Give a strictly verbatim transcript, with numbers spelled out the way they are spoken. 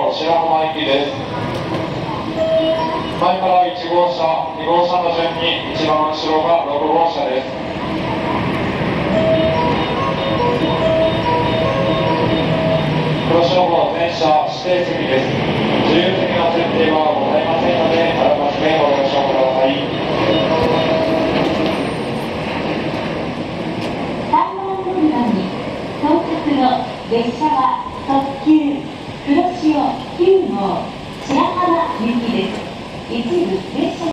白浜行きです。前からいち号車、に号車の順に一番後ろがろく号車です。黒潮号全車指定席です。自由席の設定はございませんので、あらかじめご了承ください。 さんばん乗り場に到着の列車は特急黒潮きゅう号白浜行きです。一部列車